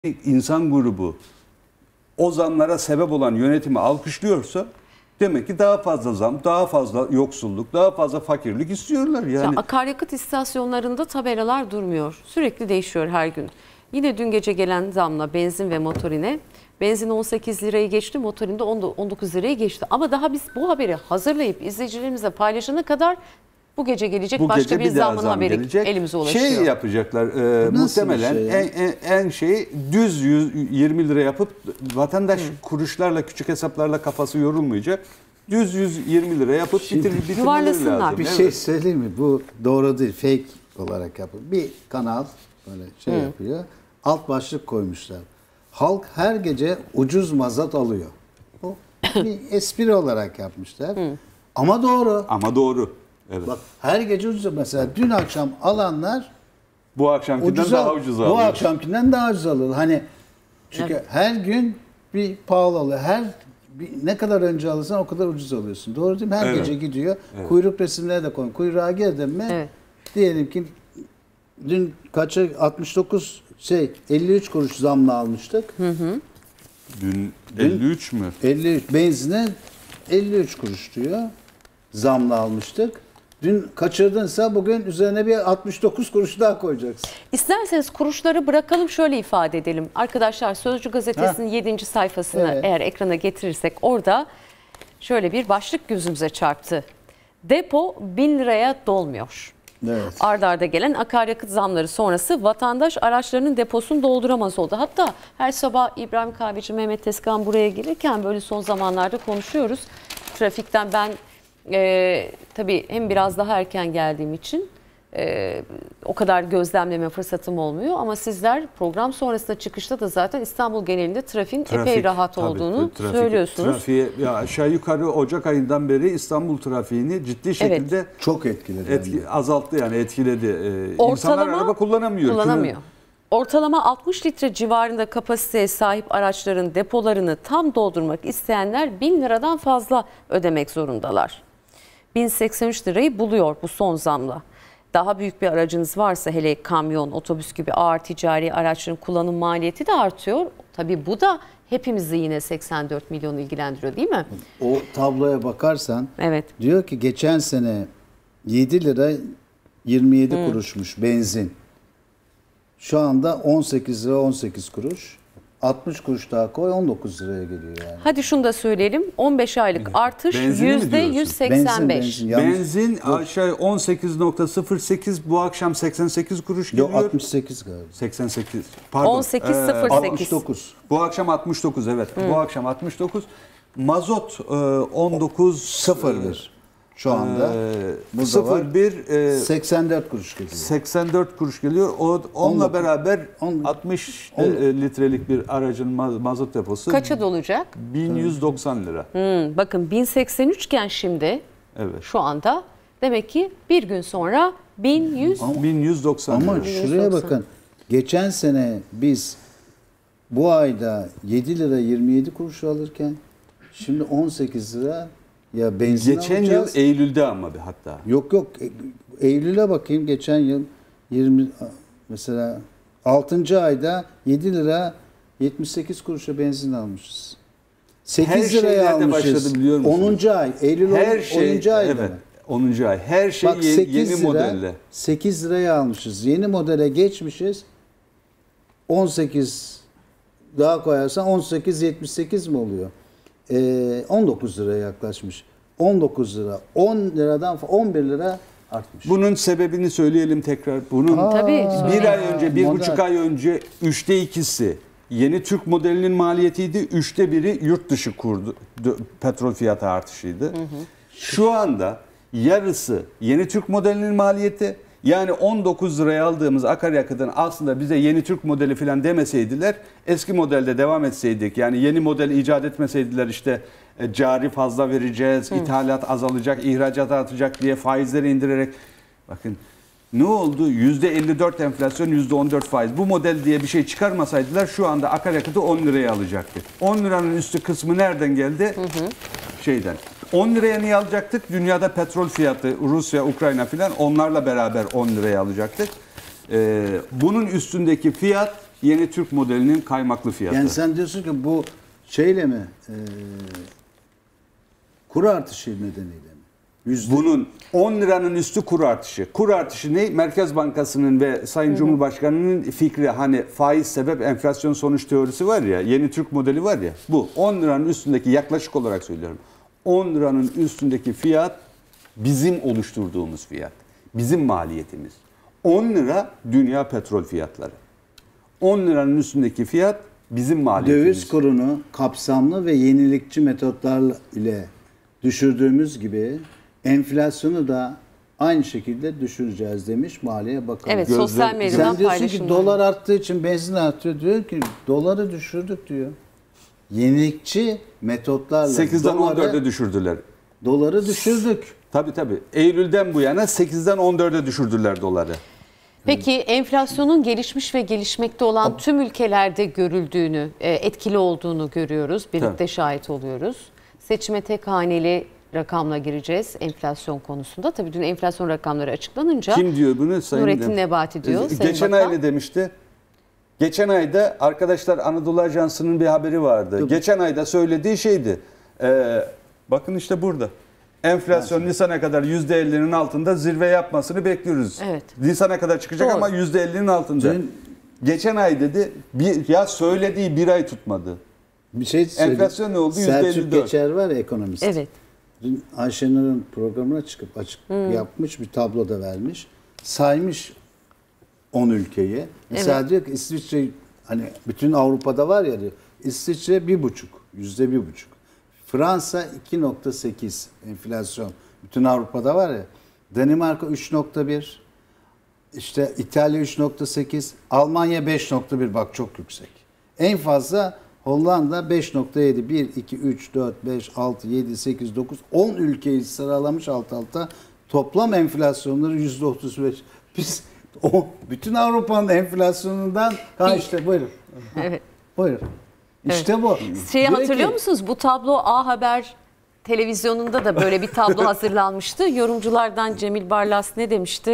insan grubu o zamlara sebep olan yönetimi alkışlıyorsa demek ki daha fazla zam, daha fazla yoksulluk, daha fazla fakirlik istiyorlar. Yani ya akaryakıt istasyonlarında tabelalar durmuyor. Sürekli değişiyor her gün. Yine dün gece gelen zamla benzin ve motorine. Benzin 18 lirayı geçti, motorinde 19 lirayı geçti. Ama daha biz bu haberi hazırlayıp izleyicilerimizle paylaşana kadar bu gece gelecek başka bir zamın haberi gelecek. Elimize ulaşıyor. Şey yapacaklar muhtemelen düz 20 lira yapıp vatandaş kuruşlarla, küçük hesaplarla kafası yorulmayacak. Düz 120 lira yapıp bitirmeleri lazım. Bir şey söyleyeyim mi? Bu doğru değil. Fake olarak yapıyor. Bir kanal böyle yapıyor. Alt başlık koymuşlar. Halk her gece ucuz mazot alıyor. Bu bir espri olarak yapmışlar. Ama doğru. Ama doğru. Evet. Bak her gece ucuz. Mesela dün akşam alanlar bu akşamkinden daha ucuz alıyor. Bu akşamkinden daha ucuz alıyor. Hani çünkü her gün bir pahalı alıyor. Ne kadar önce alırsan o kadar ucuz alıyorsun. Doğru değil mi? Her gece gidiyor. Evet. Kuyruk resimleri de koyun. Kuyruğa girdin mi? Diyelim ki dün 53 kuruş zamla almıştık. Dün 53 mü? 53 benzine 53 kuruş diyor. Zamla almıştık. Dün kaçırdınsa bugün üzerine bir 69 kuruş daha koyacaksın. İsterseniz kuruşları bırakalım, şöyle ifade edelim. Arkadaşlar Sözcü Gazetesi'nin 7. sayfasını eğer ekrana getirirsek orada şöyle bir başlık gözümüze çarptı. Depo 1000 liraya dolmuyor. Evet. Arda arda gelen akaryakıt zamları sonrası vatandaş araçlarının deposunu dolduramaz oldu. Hatta her sabah İbrahim Kahveci, Mehmet Tezkan buraya gelirken böyle son zamanlarda konuşuyoruz. Trafikten ben tabii hem biraz daha erken geldiğim için o kadar gözlemleme fırsatım olmuyor. Ama sizler program sonrasında çıkışta da zaten İstanbul genelinde trafiğin epey rahat olduğunu söylüyorsunuz. Trafiğe aşağı yukarı Ocak ayından beri İstanbul trafiğini ciddi şekilde çok etkiledi. Azalttı yani etkiledi. Ortalama, İnsanlar araba kullanamıyor. Ortalama 60 litre civarında kapasiteye sahip araçların depolarını tam doldurmak isteyenler 1000 liradan fazla ödemek zorundalar. 1083 lirayı buluyor bu son zamla. Daha büyük bir aracınız varsa, hele kamyon, otobüs gibi ağır ticari araçların kullanım maliyeti de artıyor. Tabii bu da hepimizi yine 84 milyonu ilgilendiriyor değil mi? O tabloya bakarsan diyor ki geçen sene 7 lira 27 kuruşmuş benzin. Şu anda 18 lira 18 kuruş. 60 kuruş daha koy 19 liraya geliyor yani. Hadi şunu da söyleyelim. 15 aylık artış %185. Benzin aşağı 18.08 bu akşam 88 kuruş geliyor. Yok 68 galiba. 88. Pardon. 18.08. 69. Bu akşam 69 evet. Bu akşam 69. Mazot 19.01. Şu anda 01 84 kuruş geliyor. 84 kuruş geliyor. Onunla beraber 60 litrelik bir aracın mazot deposu kaça dolacak? 1190 lira. Bakın 1083 iken şimdi şu anda demek ki bir gün sonra 1190 ama lira. Şuraya bakın. Geçen sene biz bu ayda 7 lira 27 kuruş alırken şimdi 18 lira ya benzin geçen alacağız. yıl Eylül'de ama hatta. Yok Eylül'e bakayım, geçen yıl 20 mesela 6. ayda 7 lira 78 kuruşa benzin almışız. 8 liraya almışız. 10. ay Eylül 10. ayda. Evet. 10. ay. Her şey bak, yeni modelle. 8 liraya almışız. Yeni modele geçmişiz. 18 daha koyarsan 18.78 mi oluyor? 19 liraya yaklaşmış. 19 lira. 10 liradan 11 lira artmış. Bunun sebebini söyleyelim tekrar. Bunun bir ay önce, 1,5 ay önce 3'te 2'si yeni Türk modelinin maliyetiydi. 3'te 1'i yurt dışı kurdu. Petrol fiyatı artışıydı. Şu anda yarısı yeni Türk modelinin maliyeti. Yani 19 liraya aldığımız akaryakıtın aslında bize yeni Türk modeli falan demeseydiler, eski modelde devam etseydik, yani yeni model icat etmeseydiler, işte cari fazla vereceğiz, ithalat azalacak, ihracat artacak diye faizleri indirerek, bakın ne oldu? %54 enflasyon, %14 faiz. Bu model diye bir şey çıkarmasaydılar şu anda akaryakıtı 10 liraya alacaktık. 10 liranın üstü kısmı nereden geldi? Şeyden. 10 liraya niye alacaktık? Dünyada petrol fiyatı, Rusya, Ukrayna filan, onlarla beraber 10 liraya alacaktık. Bunun üstündeki fiyat yeni Türk modelinin kaymaklı fiyatı. Yani sen diyorsun ki bu şeyle mi? Kur artışı nedeniyle mi? Bunun 10 liranın üstü kur artışı. Kur artışı ne? Merkez Bankası'nın ve Sayın Cumhurbaşkanı'nın fikri, hani faiz sebep enflasyon sonuç teorisi var ya, yeni Türk modeli var ya, bu 10 liranın üstündeki, yaklaşık olarak söylüyorum, 10 liranın üstündeki fiyat bizim oluşturduğumuz fiyat. Bizim maliyetimiz. 10 lira dünya petrol fiyatları. 10 liranın üstündeki fiyat bizim maliyetimiz. Döviz kurunu kapsamlı ve yenilikçi metotlar ile düşürdüğümüz gibi enflasyonu da aynı şekilde düşüreceğiz demiş Maliye Bakanı. Evet, sosyal medyadan Sen diyorsun ki paylaşımlar. dolar arttığı için benzin artıyor. Diyor ki doları düşürdük diyor. Yenilikçi metotlarla 8'den 14'e düşürdüler. doları düşürdük. Tabii. Eylül'den bu yana 8'den 14'e düşürdüler doları. Peki enflasyonun gelişmiş ve gelişmekte olan tüm ülkelerde görüldüğünü, etkili olduğunu görüyoruz. Birlikte Tabii. şahit oluyoruz. Seçime tek haneli rakamla gireceğiz enflasyon konusunda. Tabii dün enflasyon rakamları açıklanınca Kim diyor bunu? Sayın Nurettin Nebati diyor. Sayın Geçen Bakan. ay ne demişti? Geçen ayda arkadaşlar, Anadolu Ajansı'nın bir haberi vardı. Tabii. Geçen ayda söylediği şeydi. Bakın işte burada. Enflasyon Nisan'a kadar %50'nin altında zirve yapmasını bekliyoruz. Evet. Nisan'a kadar çıkacak Doğru. ama %50'nin altında. Geçen ay dedi. Ya söylediği bir ay tutmadı. Bir şey söyleyeyim. Enflasyon ne oldu? Selçuk %54. Geçer var ya, ekonomist. Evet. Dün Ayşenur'un programına çıkıp yapmış, bir tablo da vermiş. Saymış 10 ülkeyi. Mesela diyor ki İsviçre, hani bütün Avrupa'da var ya diyor. İsviçre %1,5. Fransa 2,8 enflasyon. Bütün Avrupa'da var ya. Danimarka 3,1. İşte İtalya 3,8. Almanya 5,1. Bak çok yüksek. En fazla Hollanda 5,7. 1, 2, 3, 4, 5, 6, 7, 8, 9, 10 ülkeyi sıralamış alt alta. Toplam enflasyonları %35. Biz bütün Avrupa'nın enflasyonundan işte buyurun. Evet. Buyurun. İşte bu. Şeyi Diyor hatırlıyor ki, musunuz? Bu tablo A Haber televizyonunda da böyle bir tablo hazırlanmıştı. Yorumculardan Cemil Barlas ne demişti?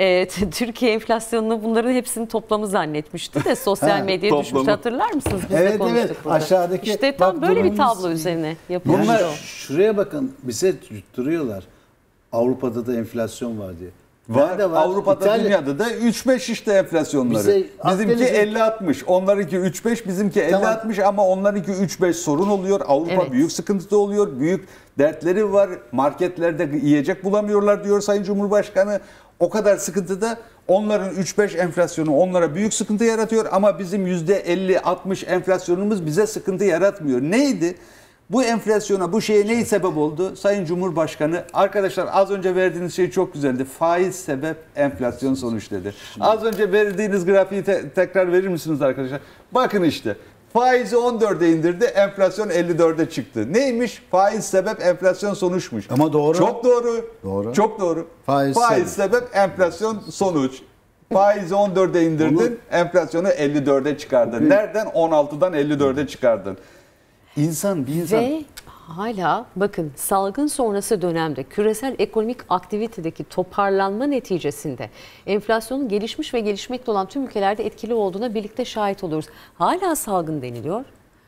Türkiye enflasyonunu bunların hepsinin toplamı zannetmişti de sosyal medyaya düşmüş. Toplamı. Hatırlar mısınız? Biz de Evet, konuştuk evet. burada. Aşağıdaki, İşte tam bak, böyle bir durumumuz- tablo üzerine yapılmış. Bunlar o. şuraya bakın, bize yutturuyorlar. Avrupa'da da enflasyon var diye. Var. Nerede Avrupa'da, İtalya- dünyada da 3-5 işte enflasyonları. Bize Bizimki Akdeniz'in- 50-60. Onlarınki 3-5, bizimki Tamam. 50-60 ama onlarınki 3-5 sorun oluyor. Avrupa Evet. büyük sıkıntıda oluyor. Büyük dertleri var. Marketlerde yiyecek bulamıyorlar diyor Sayın Cumhurbaşkanı. O kadar sıkıntıda, onların 3-5 enflasyonu onlara büyük sıkıntı yaratıyor ama bizim %50-60 enflasyonumuz bize sıkıntı yaratmıyor. Neydi? Bu enflasyona, bu şeye neyi sebep oldu? Sayın Cumhurbaşkanı, arkadaşlar az önce verdiğiniz şey çok güzeldi. Faiz sebep, enflasyon sonuç dedi. Az önce verdiğiniz grafiği tekrar verir misiniz arkadaşlar? Bakın işte. Faizi 14'e indirdi, enflasyon 54'e çıktı. Neymiş? Faiz sebep, enflasyon sonuçmuş. Ama doğru. Çok doğru. Doğru. Çok doğru. Faiz Sebep, enflasyon sonuç. Faizi 14'e indirdin, enflasyonu 54'e çıkardın. Nereden? 16'dan 54'e çıkardın. Bir insan... Ve hala bakın, salgın sonrası dönemde küresel ekonomik aktivitedeki toparlanma neticesinde enflasyonun gelişmiş ve gelişmekte olan tüm ülkelerde etkili olduğuna birlikte şahit oluyoruz. Hala salgın deniliyor.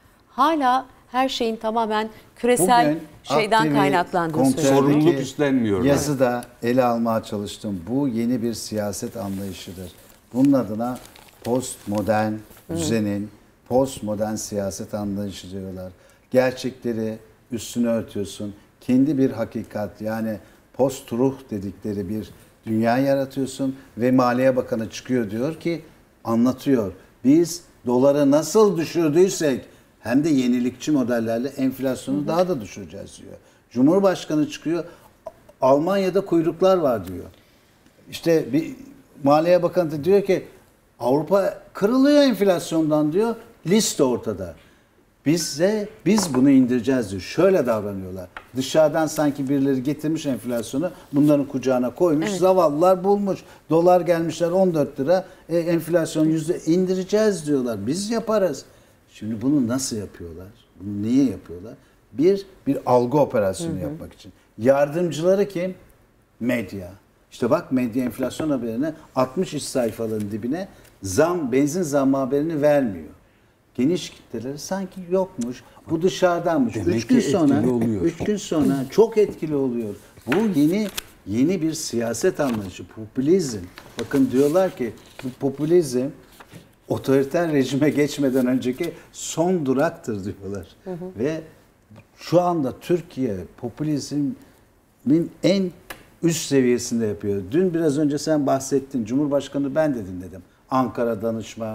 Hala her şeyin tamamen küresel Bugün şeyden Aktiv'i kaynaklandığını kontroldeki söylüyor. Sorumluluk üstlenmiyor. Yazıda ele almaya çalıştım. Bu yeni bir siyaset anlayışıdır. Bunun adına postmodern düzenin, postmodern siyaset anlayışı diyorlar. Gerçekleri üstüne örtüyorsun. Kendi bir hakikat, yani post-ruh dedikleri bir dünya yaratıyorsun ve Maliye Bakanı çıkıyor, diyor ki, anlatıyor. Biz doları nasıl düşürdüysek hem de yenilikçi modellerle enflasyonu daha da düşüreceğiz diyor. Cumhurbaşkanı çıkıyor, Almanya'da kuyruklar var diyor. İşte bir Maliye Bakanı da diyor ki Avrupa kırılıyor enflasyondan diyor. Liste ortada. Biz bunu indireceğiz diyor. Şöyle davranıyorlar. Dışarıdan sanki birileri getirmiş enflasyonu, bunların kucağına koymuş. Evet. Zavallılar bulmuş. Dolar gelmişler 14 lira. Enflasyon indireceğiz diyorlar. Biz yaparız. Şimdi bunu nasıl yapıyorlar? Bunu niye yapıyorlar? Bir algı operasyonu yapmak için. Yardımcıları kim? Medya. İşte bak, medya enflasyon haberine 60 iç sayfaların dibine benzin zam haberini vermiyor. Geniş kitleleri sanki yokmuş. Bu dışarıdanmış. Demek 3 gün ki sonra etkili oluyor. 3 gün sonra çok etkili oluyor. Bu yeni bir siyaset anlayışı, popülizm. Bakın diyorlar ki bu popülizm otoriter rejime geçmeden önceki son duraktır diyorlar. Ve şu anda Türkiye popülizmin en üst seviyesinde yapıyor. Dün biraz önce sen bahsettin. Cumhurbaşkanı ben de dinledim. Ankara danışma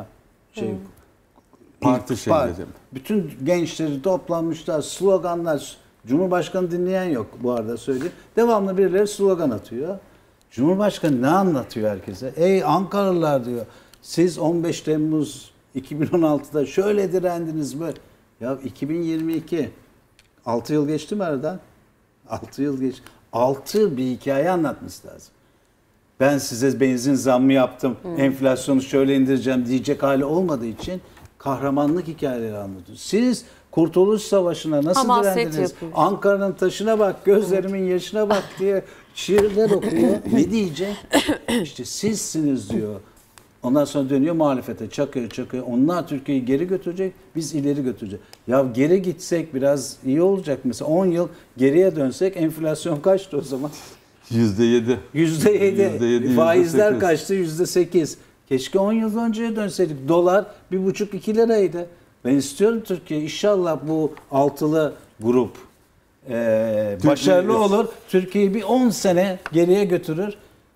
Parti dedim. Bütün gençleri toplanmışlar, sloganlar. Cumhurbaşkanı dinleyen yok bu arada söyleyeyim. Devamlı birileri slogan atıyor. Cumhurbaşkanı ne anlatıyor herkese? Ey Ankaralılar diyor. Siz 15 Temmuz 2016'da şöyle direndiniz mi? Ya 2022 6 yıl geçti mi aradan? 6 yıl geç. 6 bir hikaye anlatması lazım. Ben size benzin zammı yaptım, enflasyonu şöyle indireceğim diyecek hali olmadığı için kahramanlık hikayeleri anlatıyor. Siz Kurtuluş Savaşı'na nasıl Hamaset direndiniz? yapıyor. Ankara'nın taşına bak, gözlerimin yaşına bak diye şiirler okuyor. Ne diyecek? İşte sizsiniz diyor. Ondan sonra dönüyor muhalefete, çakıyor. Onlar Türkiye'yi geri götürecek, biz ileri götüreceğiz. Ya geri gitsek biraz iyi olacak. Mesela 10 yıl geriye dönsek enflasyon kaçtı o zaman? %7. %7. Faizler %8. kaçtı? %8. Keşke 10 yıl önceye dönseydik. Dolar 1,5-2 liraydı. Ben istiyorum Türkiye inşallah bu altılı grup başarılı olur. Türkiye'yi bir 10 sene geriye götürür.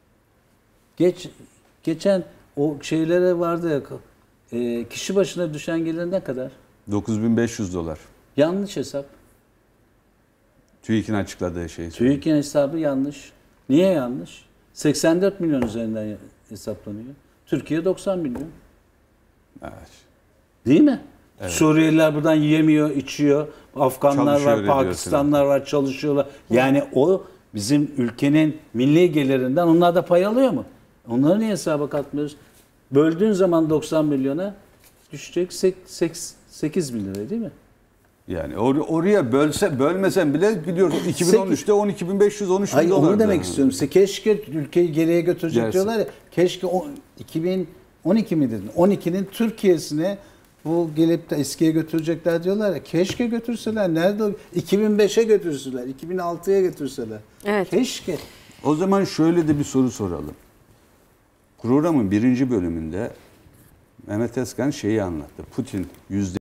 Geçen o şeylere vardı ya, kişi başına düşen gelir ne kadar? $9.500. Yanlış hesap. TÜİK'in açıkladığı şey. TÜİK'in hesabı yanlış. Niye yanlış? 84 milyon üzerinden hesaplanıyor. Türkiye 90 milyon. Evet. Değil mi? Evet. Suriyeliler buradan yiyemiyor, içiyor. Afganlar Çalışıyor, var, Pakistanlar var, çalışıyorlar. Yani o bizim ülkenin milli gelirinden onlar da pay alıyor mu? Onları niye hesaba katmıyoruz? Böldüğün zaman 90 milyona düşecek 8 bin lira değil mi? Yani oraya bölmesen bile gidiyoruz. 2013'te 12.513 Hayır dolardı. onu demek istiyorum. Keşke ülkeyi geriye götürecek Gerçi. diyorlar ya. Keşke 2012 mi dedin? 12'nin Türkiye'sine bu gelip de eskiye götürecekler diyorlar ya. Keşke götürseler. Nerede o? 2005'e götürseler. 2006'ya götürseler. Evet. Keşke. O zaman şöyle de bir soru soralım. Programın 1. bölümünde Mehmet Özkan şeyi anlattı. Putin